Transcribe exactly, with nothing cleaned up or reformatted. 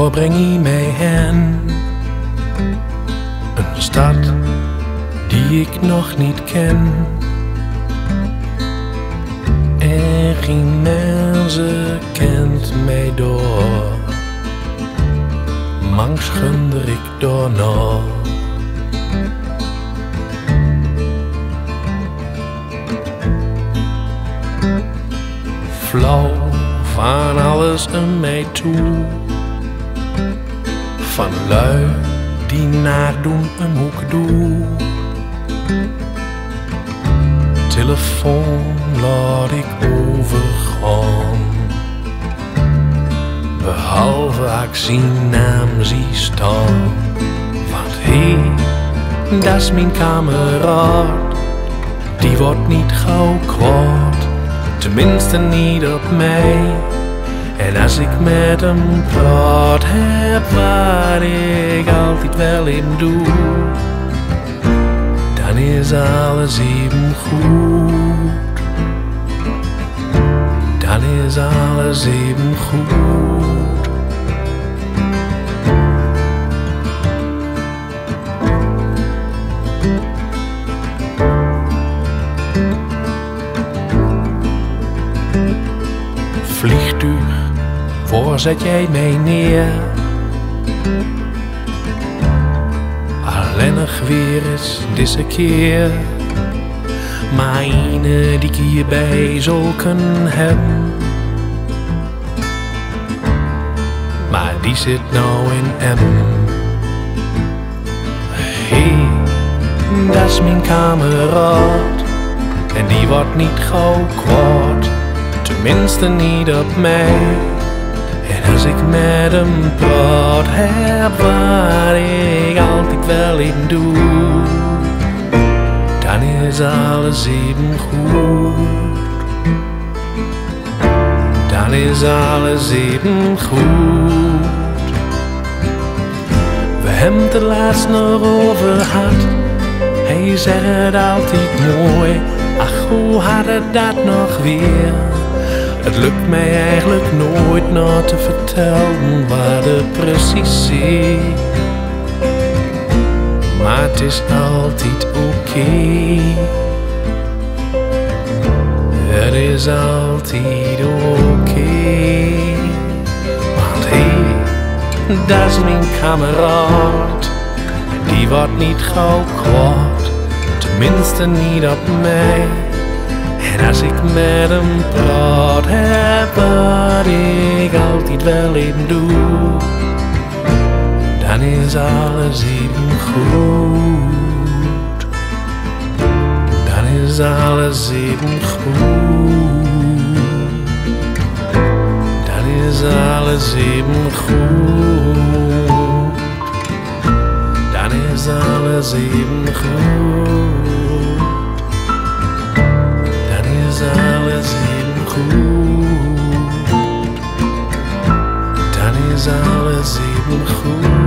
waar breng je mij heen? Een stad die ik nog niet ken. En geen mensen kent mij door. Mangs gunder ik door nog. Flauw van alles in mij toe. Van lui die naar doen en hoe'k doe. Telefoon laat ik overgaan. Behalve ik zien, naam zie staan. Want hé, hey, dat is mijn kameraod. Die wordt niet gauw kwaod. Tenminste niet op mij. En als ik met hem praat heb wat ik altijd wel in doe, dan is alles even goed. Dan is alles even goed. Vliegtuig, waar zet jij mij neer? Alleen nog weer eens deze keer. Maar ene die ik hierbij zal kunnen hebben. Maar die zit nou in M. Hey, dat is mijn kameraod. En die wordt niet gauw kwaad. Tenminste niet op mij. En als ik met hem praat heb wat ik altijd wel in doe, dan is alles even goed. Dan is alles even goed. We hebben het er laatst nog over gehad. Hij zegt het altijd mooi. Ach, hoe had het dat nog weer? Het lukt mij eigenlijk nooit nog te vertellen wat het precies is. Maar het is altijd oké. Het is altijd oké. Want hé, hey, dat is mijn kameraod. Die wordt niet gauw kwaad. Tenminste niet op mij. En als ik met hem praat heb wat ik altijd wel even doe, dan is alles even goed. Dan is alles even goed. Dan is alles even goed. Dan is alles even goed. Alles even goed. Dan is alles even goed.